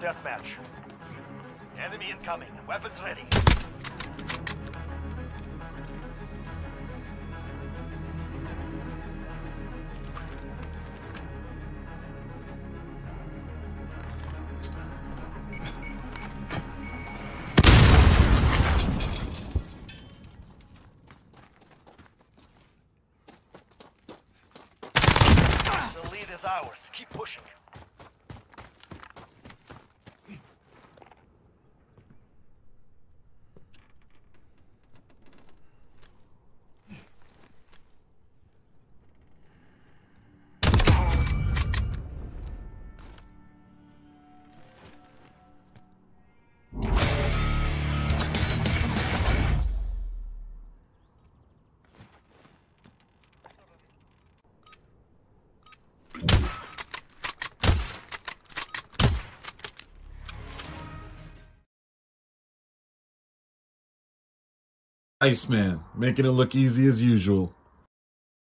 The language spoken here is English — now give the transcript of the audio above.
deathmatch. Enemy incoming. Weapons ready. The lead is ours. Keep pushing. Iceman, making it look easy as usual.